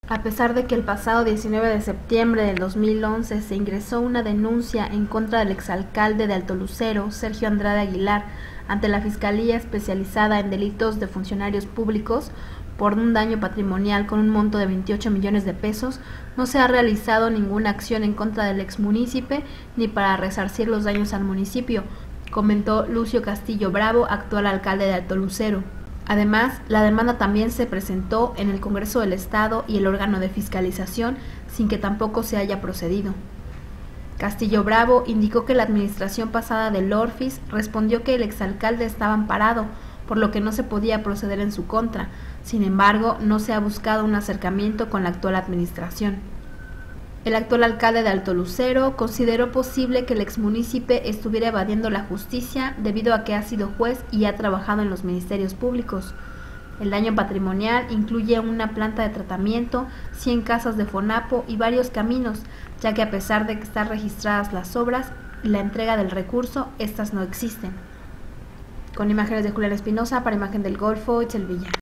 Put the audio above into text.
A pesar de que el pasado 19 de septiembre del 2011 se ingresó una denuncia en contra del exalcalde de Alto Lucero, Sergio Andrade Aguilar, ante la Fiscalía Especializada en Delitos de Funcionarios Públicos por un daño patrimonial con un monto de 28 millones de pesos, no se ha realizado ninguna acción en contra del exmunícipe ni para resarcir los daños al municipio, comentó Lucio Castillo Bravo, actual alcalde de Alto Lucero. Además, la demanda también se presentó en el Congreso del Estado y el órgano de fiscalización, sin que tampoco se haya procedido. Castillo Bravo indicó que la administración pasada del Orfis respondió que el exalcalde estaba amparado, por lo que no se podía proceder en su contra. Sin embargo, no se ha buscado un acercamiento con la actual administración. El actual alcalde de Alto Lucero consideró posible que el exmunícipe estuviera evadiendo la justicia debido a que ha sido juez y ha trabajado en los ministerios públicos. El daño patrimonial incluye una planta de tratamiento, 100 casas de Fonapo y varios caminos, ya que a pesar de que están registradas las obras y la entrega del recurso, estas no existen. Con imágenes de Julián Espinosa para Imagen del Golfo, Itzel Villa.